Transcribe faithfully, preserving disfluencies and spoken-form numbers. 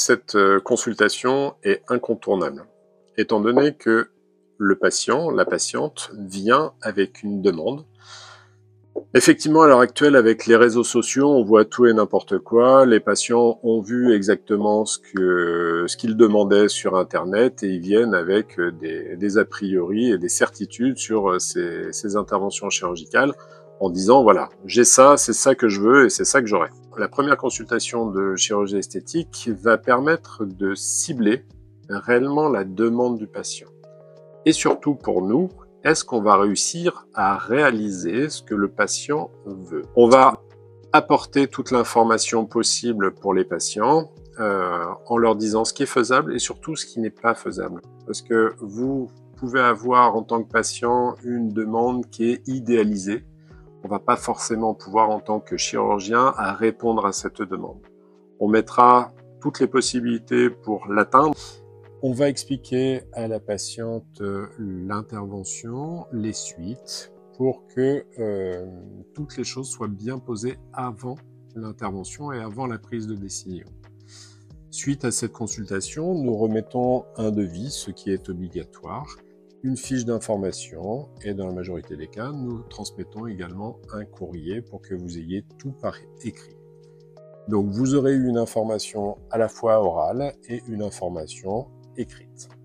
cette euh, consultation est incontournable, étant donné que le patient, la patiente, vient avec une demande. Effectivement, à l'heure actuelle, avec les réseaux sociaux, on voit tout et n'importe quoi. Les patients ont vu exactement ce que ce qu'ils demandaient sur Internet et ils viennent avec des, des a priori et des certitudes sur ces, ces interventions chirurgicales en disant « voilà, j'ai ça, c'est ça que je veux et c'est ça que j'aurai ». La première consultation de chirurgie esthétique va permettre de cibler réellement la demande du patient. Et surtout pour nous, est-ce qu'on va réussir à réaliser ce que le patient veut? On va apporter toute l'information possible pour les patients euh, en leur disant ce qui est faisable et surtout ce qui n'est pas faisable. Parce que vous pouvez avoir en tant que patient une demande qui est idéalisée. On ne va pas forcément pouvoir en tant que chirurgien à répondre à cette demande. On mettra toutes les possibilités pour l'atteindre. On va expliquer à la patiente euh, l'intervention, les suites, pour que euh, toutes les choses soient bien posées avant l'intervention et avant la prise de décision. Suite à cette consultation, nous remettons un devis, ce qui est obligatoire, une fiche d'information et dans la majorité des cas, nous transmettons également un courrier pour que vous ayez tout par écrit. Donc vous aurez une information à la fois orale et une information écrite.